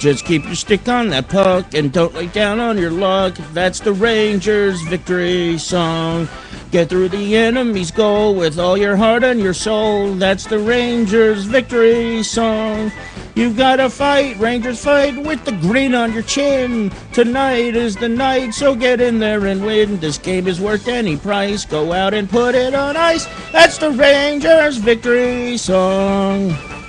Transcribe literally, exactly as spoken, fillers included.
Just keep your stick on that puck and don't lay down on your luck. That's the Rangers' victory song. Get through the enemy's goal with all your heart and your soul. That's the Rangers' victory song. You gotta fight, Rangers fight, with the grin on your chin. Tonight is the night, so get in there and win. This game is worth any price. Go out and put it on ice. That's the Rangers' victory song.